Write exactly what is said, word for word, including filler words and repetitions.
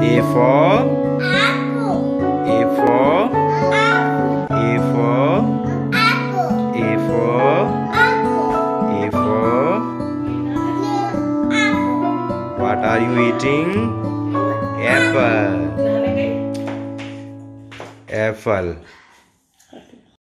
A for apple. A for Apple. A for Apple. A for Apple. A for Apple. What are you eating? Apple. Apple.